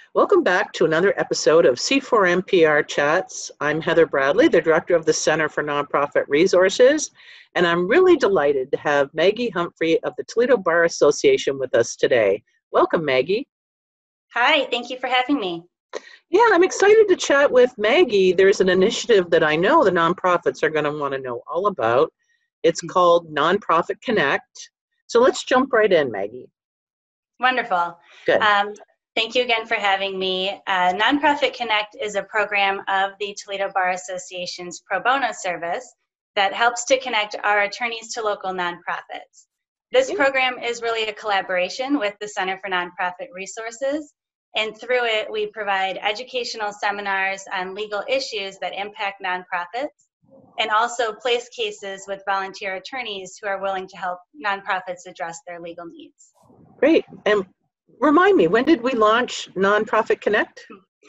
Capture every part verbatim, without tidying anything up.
Welcome back to another episode of C four N P R Chats. I'm Heather Bradley, the director of the Center for Nonprofit Resources, and I'm really delighted to have Maggie Humphrey of the Toledo Bar Association with us today. Welcome, Maggie. Hi, thank you for having me. Yeah, I'm excited to chat with Maggie. There's an initiative that I know the nonprofits are going to want to know all about. It's called Nonprofit Connect. So let's jump right in, Maggie. Wonderful. Good. Um, thank you again for having me. Uh, Nonprofit Connect is a program of the Toledo Bar Association's pro bono service that helps to connect our attorneys to local nonprofits. This Yeah. program is really a collaboration with the Center for Nonprofit Resources, and through it we provide educational seminars on legal issues that impact nonprofits, and also place cases with volunteer attorneys who are willing to help nonprofits address their legal needs. Great. And remind me, when did we launch Nonprofit Connect?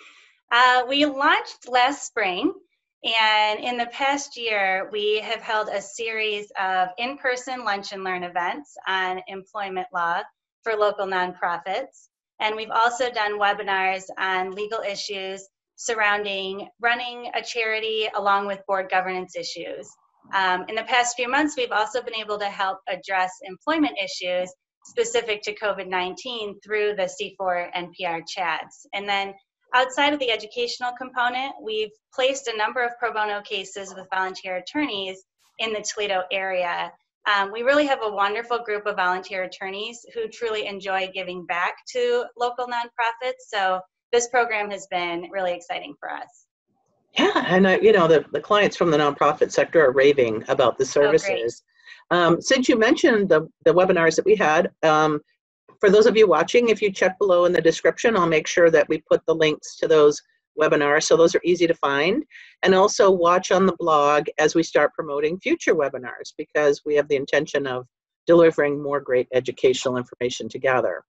Uh, we launched last spring, and in the past year, we have held a series of in-person lunch and learn events on employment law for local nonprofits. And we've also done webinars on legal issues surrounding running a charity along with board governance issues. Um, in the past few months, we've also been able to help address employment issues specific to COVID nineteen through the C four N P R chats. And then outside of the educational component, we've placed a number of pro bono cases with volunteer attorneys in the Toledo area. Um, we really have a wonderful group of volunteer attorneys who truly enjoy giving back to local nonprofits. So this program has been really exciting for us. Yeah, and uh, you know, the, the clients from the nonprofit sector are raving about the services. Oh, um, since you mentioned the, the webinars that we had, um, for those of you watching, if you check below in the description, I'll make sure that we put the links to those webinars, so those are easy to find. And also watch on the blog as we start promoting future webinars, because we have the intention of delivering more great educational information together.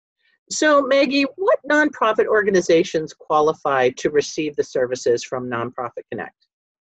So Maggie, what nonprofit organizations qualify to receive the services from Nonprofit Connect?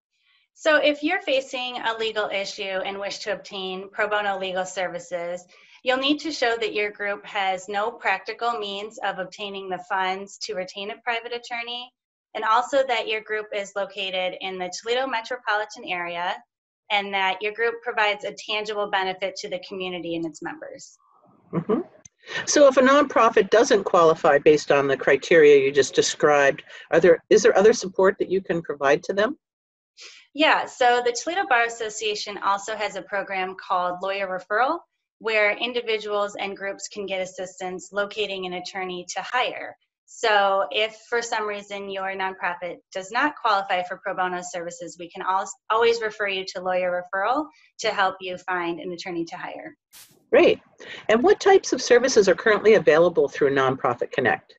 So if you're facing a legal issue and wish to obtain pro bono legal services, you'll need to show that your group has no practical means of obtaining the funds to retain a private attorney, and also that your group is located in the Toledo metropolitan area, and that your group provides a tangible benefit to the community and its members. Mm-hmm. So if a nonprofit doesn't qualify based on the criteria you just described, are there, is there other support that you can provide to them? Yeah, so the Toledo Bar Association also has a program called Lawyer Referral, where individuals and groups can get assistance locating an attorney to hire. So if for some reason your nonprofit does not qualify for pro bono services, we can always refer you to Lawyer Referral to help you find an attorney to hire. Great. And what types of services are currently available through Nonprofit Connect?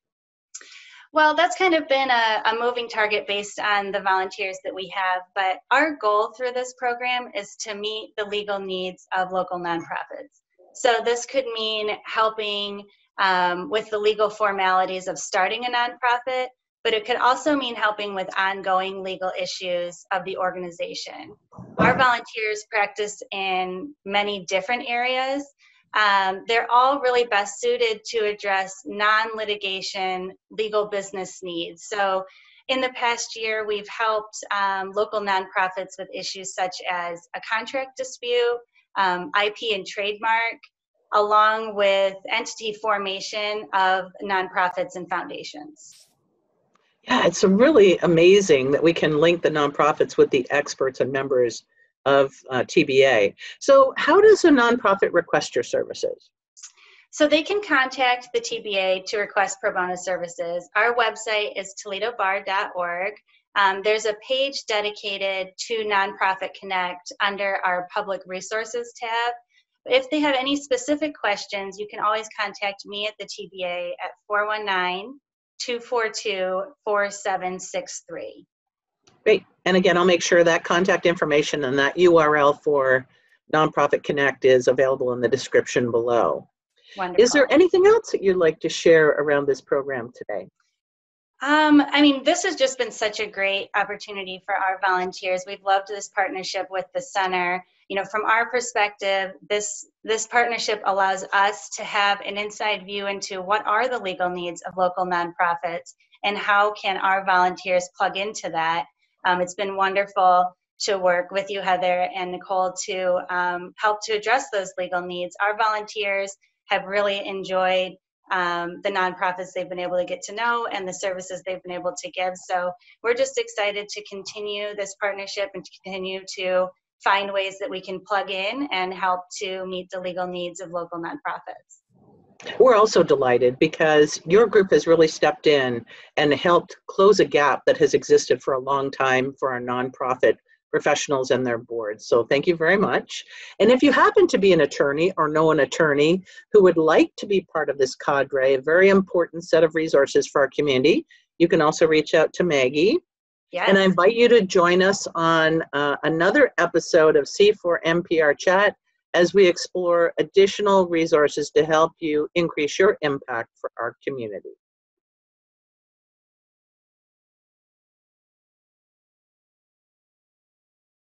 Well, that's kind of been a, a moving target based on the volunteers that we have, but our goal through this program is to meet the legal needs of local nonprofits. So this could mean helping um, with the legal formalities of starting a nonprofit, but it could also mean helping with ongoing legal issues of the organization. Our volunteers practice in many different areas. Um, they're all really best suited to address non-litigation legal business needs. So in the past year, we've helped um, local nonprofits with issues such as a contract dispute, um, I P and trademark, along with entity formation of nonprofits and foundations. Yeah, it's really amazing that we can link the nonprofits with the experts and members of uh, T B A. So how does a nonprofit request your services? So they can contact the T B A to request pro bono services. Our website is toledo bar dot org. Um, there's a page dedicated to Nonprofit Connect under our Public Resources tab. If they have any specific questions, you can always contact me at the T B A at four one nine, two four two, four seven six three. Great. And again, I'll make sure that contact information and that U R L for Nonprofit Connect is available in the description below. Wonderful. Is there anything else that you'd like to share around this program today? Um, I mean, this has just been such a great opportunity for our volunteers. We've loved this partnership with the center. You know, from our perspective, this this partnership allows us to have an inside view into what are the legal needs of local nonprofits and how can our volunteers plug into that. Um, it's been wonderful to work with you, Heather and Nicole, to um, help to address those legal needs. Our volunteers have really enjoyed um, the nonprofits they've been able to get to know and the services they've been able to give. So we're just excited to continue this partnership and to continue to find ways that we can plug in and help to meet the legal needs of local nonprofits. We're also delighted because your group has really stepped in and helped close a gap that has existed for a long time for our nonprofit professionals and their boards. So thank you very much. And if you happen to be an attorney or know an attorney who would like to be part of this cadre, a very important set of resources for our community, you can also reach out to Maggie. Yes. And I invite you to join us on uh, another episode of C four N P R Chat as we explore additional resources to help you increase your impact for our community.